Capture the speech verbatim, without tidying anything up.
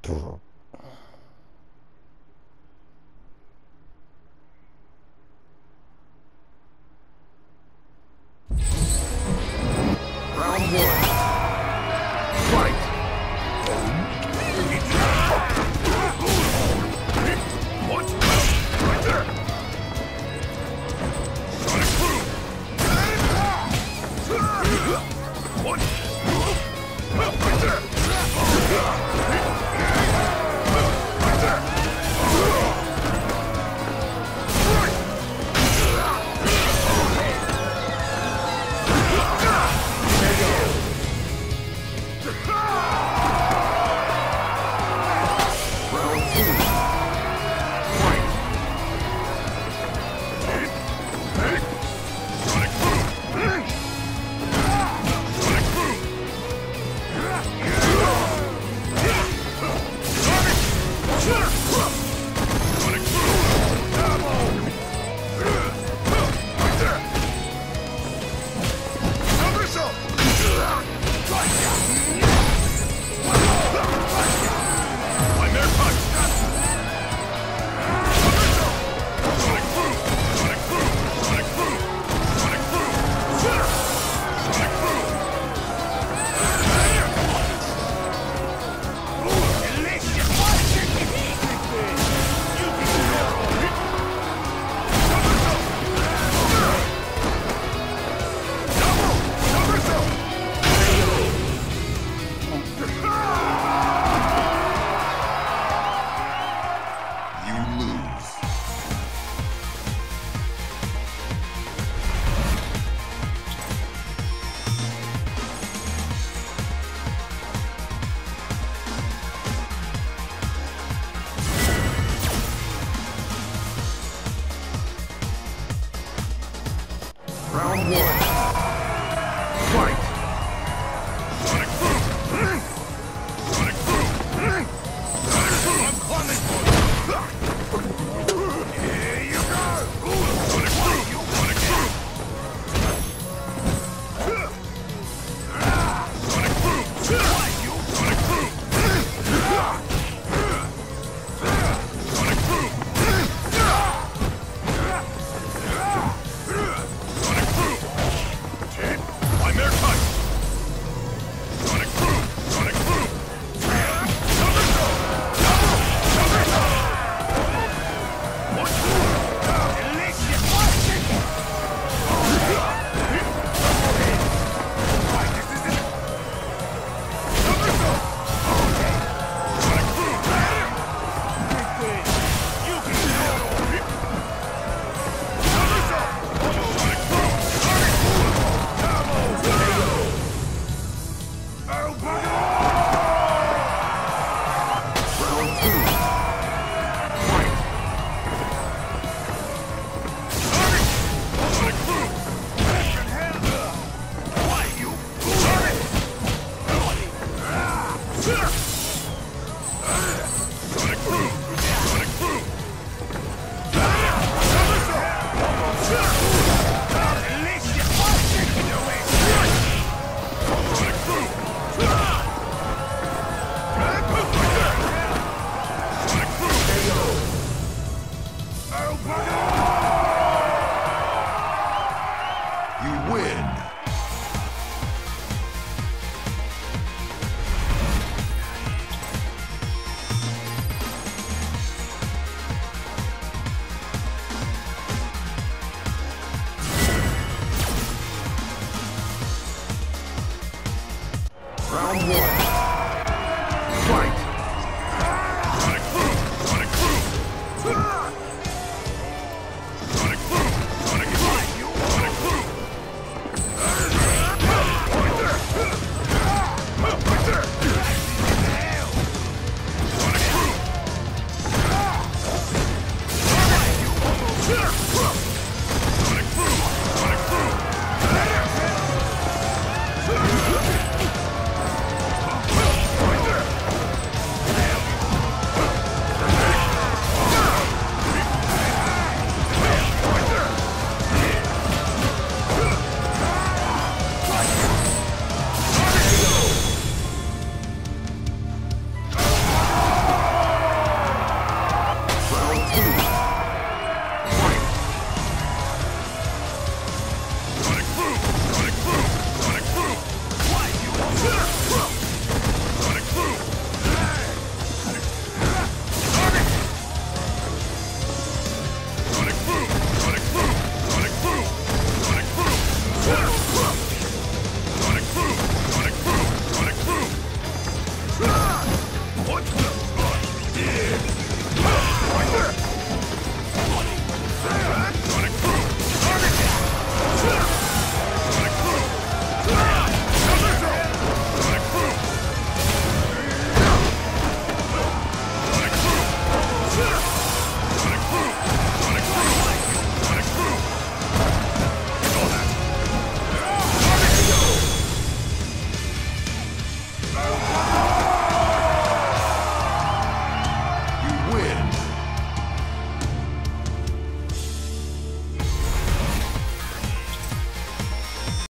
Two. Round one. Fight! What? Right there! Sonic Boom! What? Right there! Right there! Round one. Fight! Sonic Boom! Sonic Boom! Sonic Boom! I'm coming for you! Here you go! Sonic Boom! Sonic Boom! Sonic Boom! Sonic Boom! Sonic Boom! I'm air cut! Sonic Boom! Sonic Boom! Somersault! Double! Somersault! What? Delicious! Why, this is it! Somersault! Okay! Sonic Boom! You can do it! Somersault! Sonic Boom! Sonic Boom! Double! Round two. Fight! Sonic! Sonic Boom! Why, you? Sonic! Sonic Boom! Sonic Boom! Delicious! Taking away! Sonic Boom! Sonic Boom! You win! Round one. Fight! Sonic Boom! Sonic Boom! Sonic Boom! Sonic Boom! Sonic Boom! Right there! Right there! Sonic Boom!